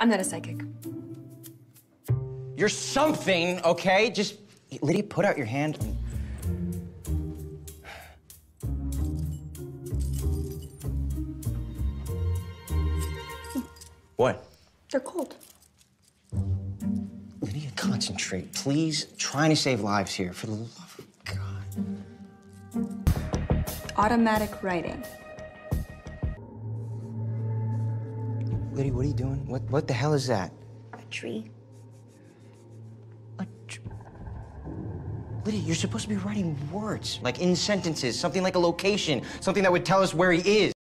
I'm not a psychic. You're something, okay? Just, Lydia, put out your hand. What? They're cold. Lydia, concentrate, please. Trying to save lives here, for the love of God. Automatic writing. Lydia, what are you doing? What the hell is that? A tree. Lydia, you're supposed to be writing words, like in sentences, something like a location, something that would tell us where he is.